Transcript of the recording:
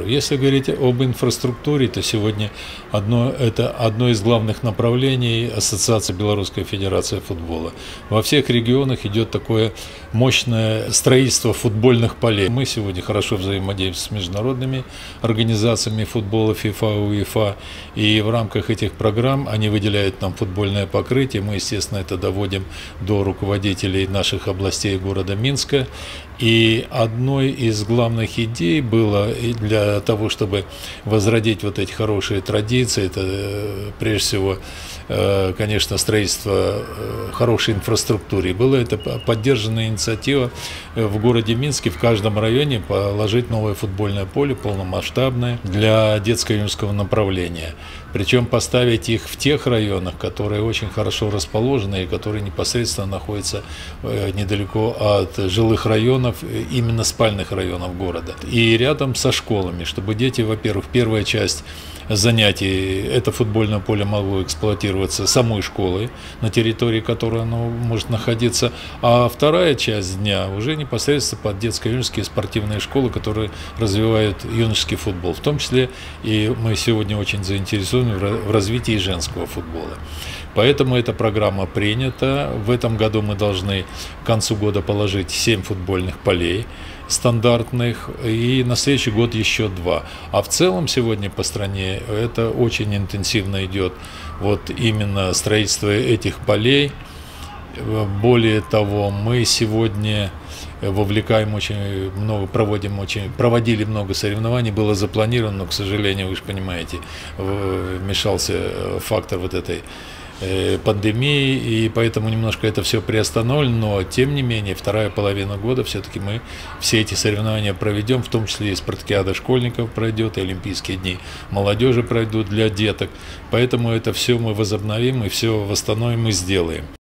Если говорить об инфраструктуре, то сегодня это одно из главных направлений Ассоциации Белорусской Федерации футбола. Во всех регионах идет такое мощное строительство футбольных полей. Мы сегодня хорошо взаимодействуем с международными организациями футбола ФИФА, УЕФА, и в рамках этих программ они выделяют нам футбольное покрытие. Мы, естественно, это доводим до руководителей наших областей города Минска. И одной из главных идей было для того, чтобы возродить вот эти хорошие традиции, это прежде всего, конечно, строительство хорошей инфраструктуры. Была это поддержанная инициатива в городе Минске, в каждом районе положить новое футбольное поле, полномасштабное, для детско-юношеского направления. Причем поставить их в тех районах, которые очень хорошо расположены и которые непосредственно находятся недалеко от жилых районов, именно спальных районов города. И рядом со школами, чтобы дети, во-первых, первая часть занятий, это футбольное поле могло эксплуатироваться самой школой, на территории которой оно может находиться, а вторая часть дня уже непосредственно под детско-юношеские спортивные школы, которые развивают юношеский футбол. В том числе и мы сегодня очень заинтересованы в развитии женского футбола. Поэтому эта программа принята. В этом году мы должны к концу года положить 7 футбольных полей стандартных, и на следующий год еще 2. А в целом сегодня по стране это очень интенсивно идет вот именно строительство этих полей. Более того, мы сегодня вовлекаем очень много, проводили много соревнований, было запланировано, но, к сожалению, вы же понимаете, вмешался фактор вот этой пандемии, и поэтому немножко это все приостановлено, но тем не менее вторая половина года все-таки мы все эти соревнования проведем, в том числе и спартакиада школьников пройдет, и Олимпийские дни молодежи пройдут для деток, поэтому это все мы возобновим и все восстановим и сделаем.